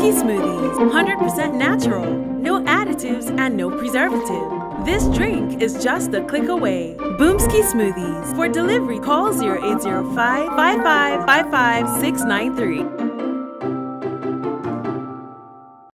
Boomsky Smoothies, 100% natural, no additives and no preservative. This drink is just a click away. Boomsky Smoothies. For delivery, call 0805 55 55 693.